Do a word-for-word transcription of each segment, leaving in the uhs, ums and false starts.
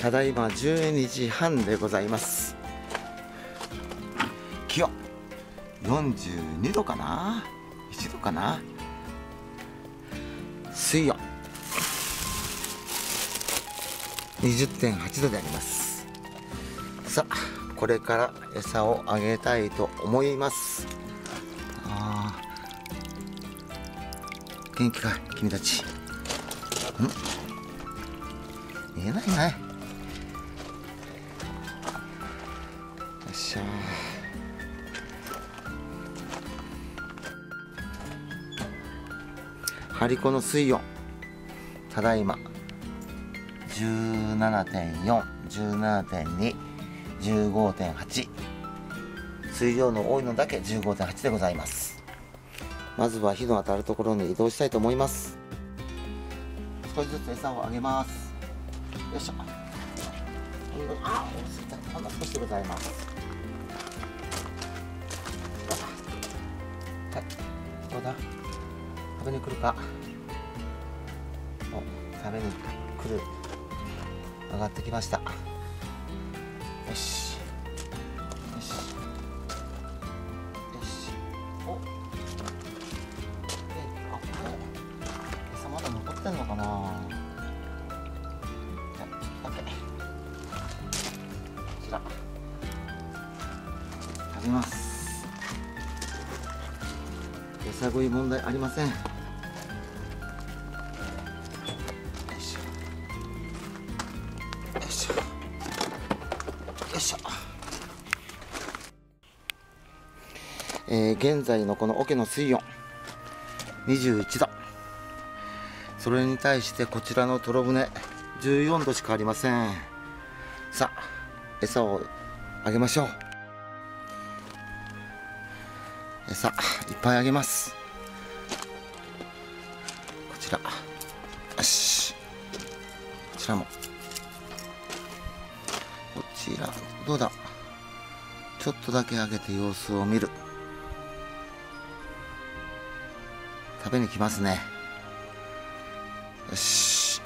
ただいまじゅうにじはんでございます。気温よんじゅうにどかな、いちどかな。水温 にじゅってんはちどであります。さあこれから餌をあげたいと思います。あー、元気かい君たち。ん見えないね。よっしゃー。張り子の水温ただいま じゅうななてんよん、じゅうななてんに、じゅうごてんはち、水量の多いのだけ じゅうごてんはち でございます。まずは火の当たるところに移動したいと思います。少しずつ餌をあげます。よいしょ。あ、多すぎた。ほんの少しでございます。はい、どうだ、食べに来るか。お、食べに来る。上がってきました。よしよしよし。お、え、あ、これ餌まだ残ってんのかな。じゃあちょっとだけこちら食べます。餌食い問題ありません。えー、現在のこの桶の水温にじゅういちど、それに対してこちらのトロ船じゅうよんどしかありません。さあ餌をあげましょう。餌いっぱいあげます。こちら、よし、こちらも、こちらどうだ、ちょっとだけあげて様子を見る。食べに来ますね。よし、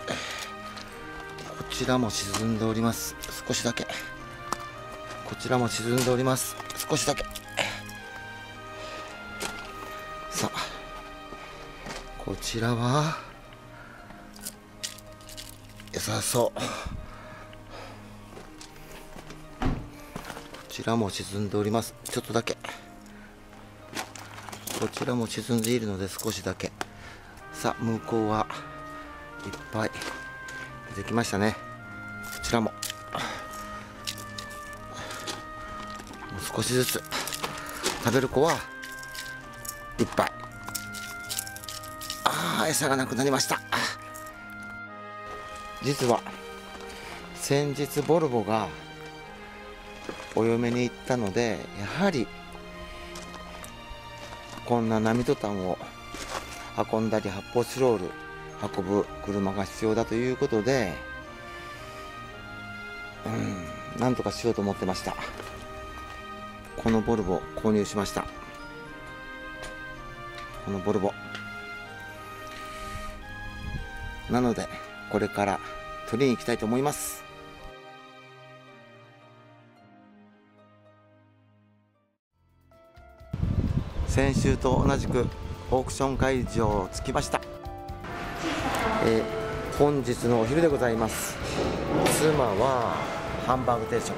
こちらも沈んでおります。少しだけ。こちらも沈んでおります。少しだけ。さあこちらは良さそう。こちらも沈んでおります。ちょっとだけ。こちらも沈んでいるので少しだけ。さあ向こうはいっぱいできましたね。こちらももう少しずつ。食べる子はいっぱい。ああ、餌がなくなりました。実は先日ボルボがお嫁に行ったので、やはりこんな波トタンを運んだり発泡スチロール運ぶ車が必要だということで、うん、なんとかしようと思ってました。このボルボ購入しました。このボルボなのでこれから取りに行きたいと思います。先週と同じくオークション会場着きました。えー、本日のお昼でございます。妻はハンバーグ定食、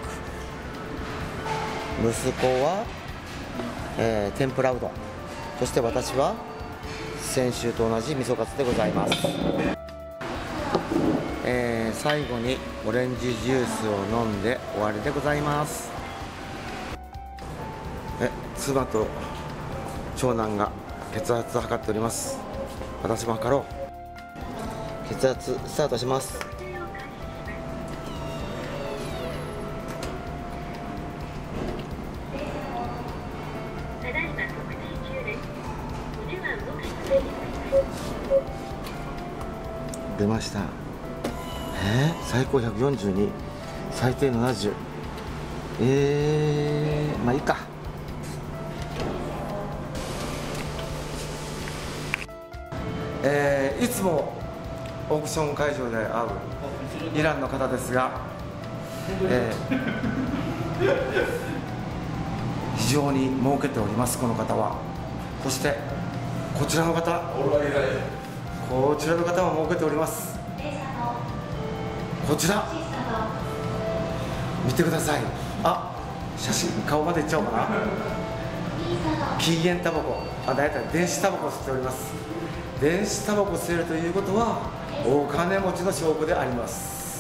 息子は、えー、天ぷらうどん、そして私は先週と同じ味噌カツでございます。えー、最後にオレンジジュースを飲んで終わりでございます。え妻と長男が血圧を測っております。私も測ろう。血圧スタートします。出ました。えー、最高ひゃくよんじゅうに、最低ななじゅう。えー、まあいいか。えー、いつもオークション会場で会うイランの方ですが、えー、非常に儲けております、この方は。そしてこちらの方、こちらの方も儲けております。こちら見てください。あ、写真顔までいっちゃおうかな。禁煙タバコ、あ、だいたい電子タバコを吸っております。電子タバコを吸えるということはお金持ちの証拠であります。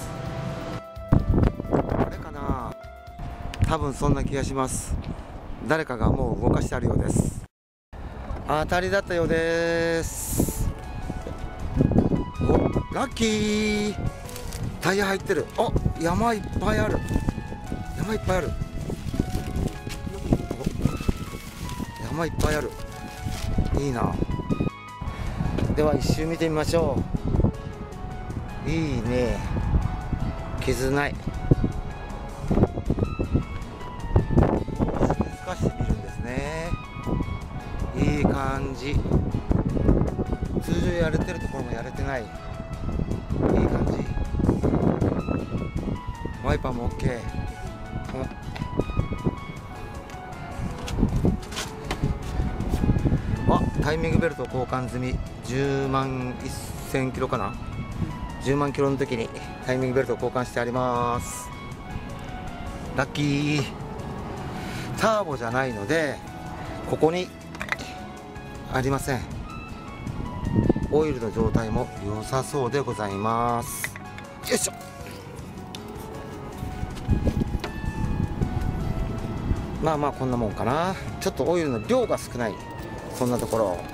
あれかな、多分そんな気がします。誰かがもう動かしてあるようです。当たりだったようです。お、ラッキー、タイヤ入ってる。あ、山いっぱいある、山いっぱいある、山いっぱいある。いいな。では一周見てみましょう。いいね、傷ない。水に透かしてみるんですね。いい感じ。通常やれてるところもやれてない。いい感じ。ワイパーも OK。あ、タイミングベルト交換済み。じゅうまんせんキロかな。じゅうまんキロの時にタイミングベルトを交換してあります。ラッキー。ターボじゃないのでここにありません。オイルの状態も良さそうでございます。よいしょ。まあまあこんなもんかな。ちょっとオイルの量が少ない、そんなところ。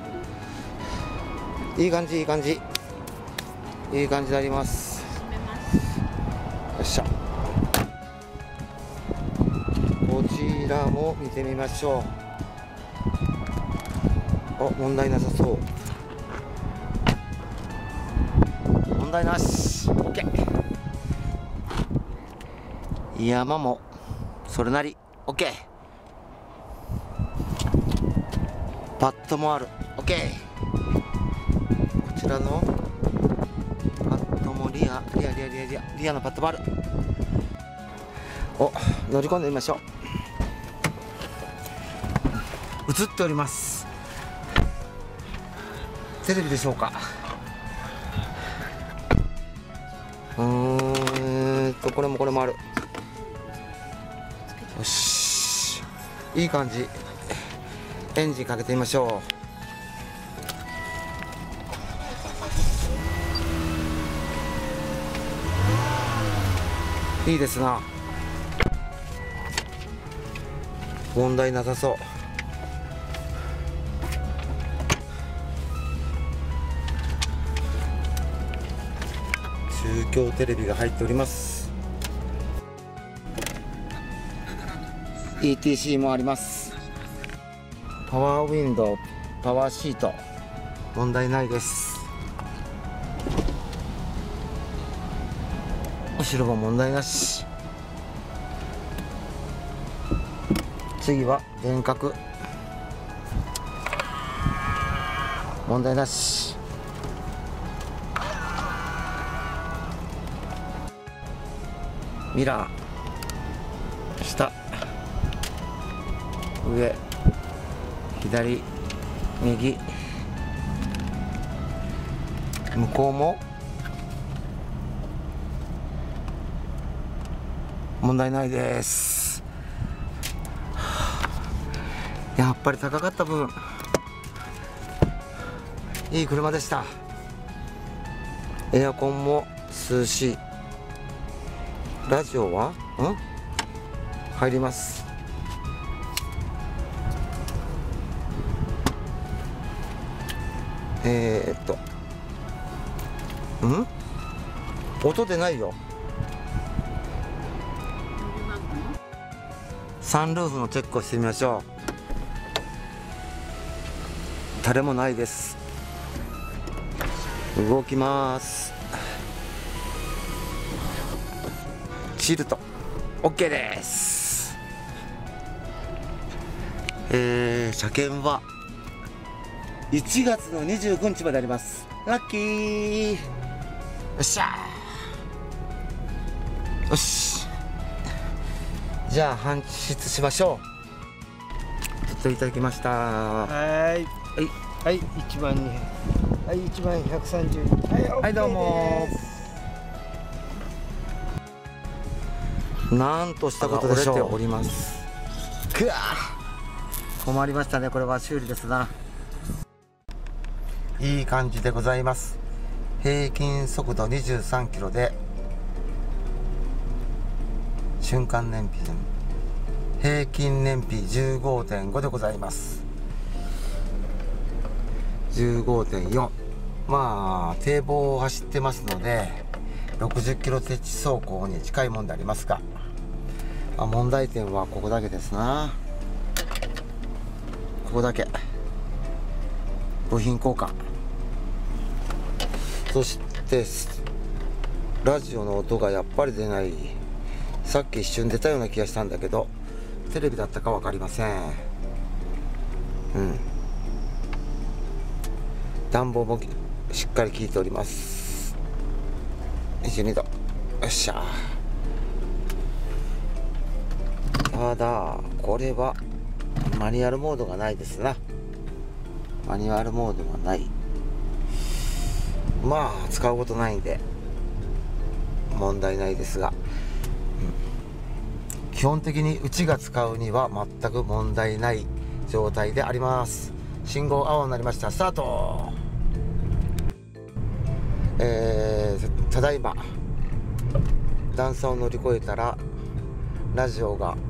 いい感じ、いい感じ、いい感じであります。よっしゃ。こちらも見てみましょう。お、問題なさそう。問題なし。 OK。 山もそれなり OK。 パッドもある OK。 こちらのパッドもリアリアリアリアリアリアのパッドもある。お、乗り込んでみましょう。映っております。テレビでしょうか。うーんとこれもこれもある。よし、いい感じ。エンジンかけてみましょう。いいですな。問題なさそう。中京テレビが入っております。 イーティーシー もあります。パワーウィンドウ、パワーシート、問題ないです。後ろも問題なし。次は電角、問題なし。ミラー、下、上、左、右、向こうも問題ないです。やっぱり高かった分いい車でした。エアコンも涼しい。ラジオはん入ります。えー、っとん音出ないよ。サンルーフのチェックをしてみましょう。誰もないです。動きます。シールト OK です。えー、車検はいちがつのにじゅうくにちまであります。ラッキー。 っしゃー。よし、じゃあ搬出しましょう。取っていただきました。 はいはいはい、一番にはい一番ひゃくさんじゅうはい、 はい、どうも。なんとしたことでしょう。折れております。くわー、困りましたね。これは修理ですな。いい感じでございます。平均速度にじゅうさんキロで瞬間燃費平均燃費 じゅうごてんご でございます。 じゅうごてんよん、まあ堤防を走ってますのでろくじゅっキロ設置走行に近いもんでありますが、まあ、問題点はここだけですな。ここだけ部品交換、そしてラジオの音がやっぱり出ない。さっき一瞬出たような気がしたんだけどテレビだったか分かりません。うん、暖房もしっかり効いております。にじゅうにど、よっしゃ。ただこれはマニュアルモードがないですな。マニュアルモードがない。まあ使うことないんで問題ないですが、うん、基本的にうちが使うには全く問題ない状態であります。信号青になりました。スタート。えー、ただいま段差を乗り越えたらラジオが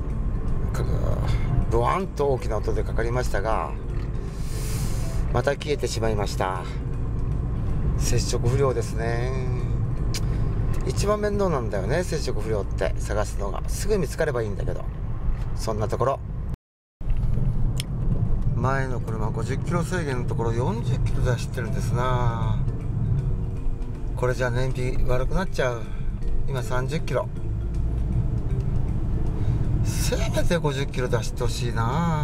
ブワンと大きな音でかかりましたが、また消えてしまいました。接触不良ですね。一番面倒なんだよね、接触不良って探すのが。すぐ見つかればいいんだけど、そんなところ。前の車ごじゅっキロ制限のところよんじゅっキロで走ってるんですな。これじゃ燃費悪くなっちゃう。今さんじゅっキロ、せめてごじゅっキロで走ってほしいな。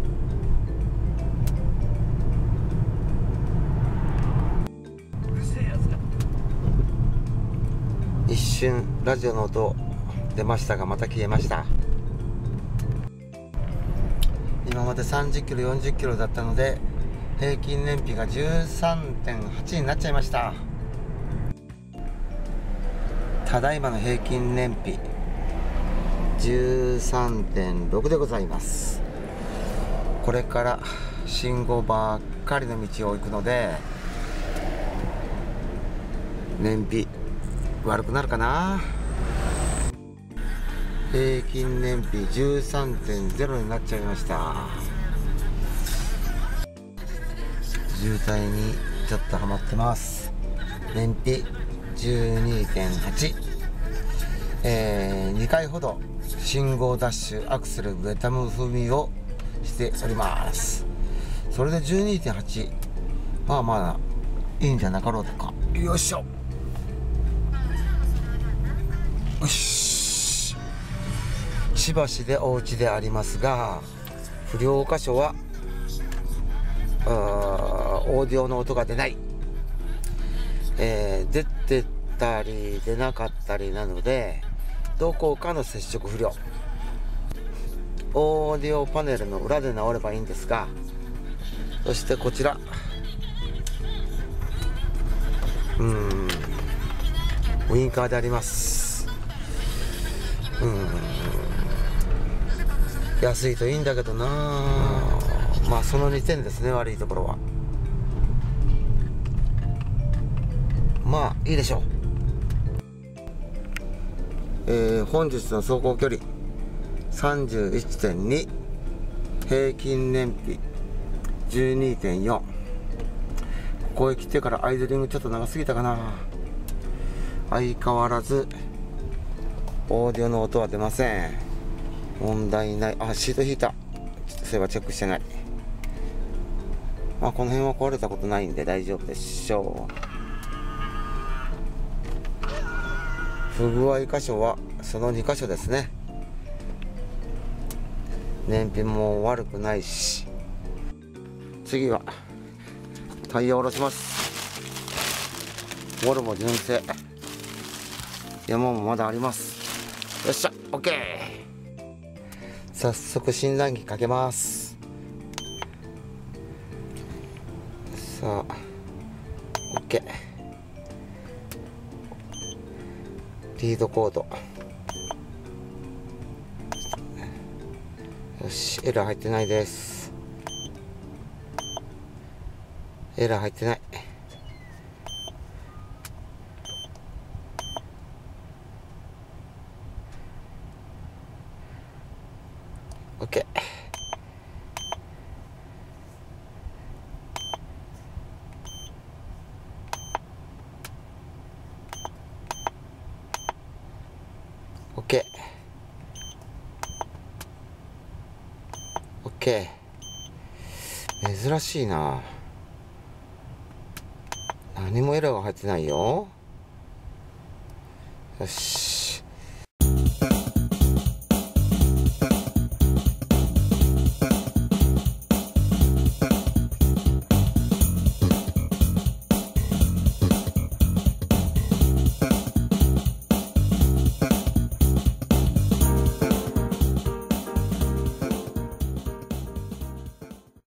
一瞬ラジオの音出ましたがまた消えました。今までさんじゅっキロよんじゅっキロだったので平均燃費が じゅうさんてんはち になっちゃいました。ただいまの平均燃費 じゅうさんてんろく でございます。これから信号ばっかりの道を行くので燃費悪くなるかな。平均燃費 じゅうさんてんゼロ になっちゃいました。渋滞にちょっとはまってます。燃費 じゅうにてんはち、えー、にかいほど信号ダッシュアクセルベタム踏みをしております。それで じゅうにてんはち、 まあまあいいんじゃなかろうか。よいしょ、よし。しばしでお家でありますが不良箇所はオーディオの音が出ない、えー、出てたり出なかったりなのでどこかの接触不良。オーディオパネルの裏で直ればいいんですが、そしてこちらうーんウインカーであります。うーん安いといいんだけどな。まあそのにてんですね、悪いところは。まあいいでしょう。えー、本日の走行距離 さんじゅういってんに、 平均燃費 じゅうにてんよん。 ここへ来てからアイドリングちょっと長すぎたかな。相変わらずオーディオの音は出ません。問題ない。あ、シート引いた。ちょっとそういえばチェックしてない。まあこの辺は壊れたことないんで大丈夫でしょう。不具合箇所はそのに箇所ですね。燃費も悪くないし。次はタイヤを下ろします。 ボルボ純正。山もまだあります。よっしゃ、オッケー。早速診断機かけます。さあ、オッケー。リードコード。よし、エラー入ってないです。エラー入ってない。オッケー。オッケー。オッケー。珍しいな。何もエラーが入ってないよ。よし。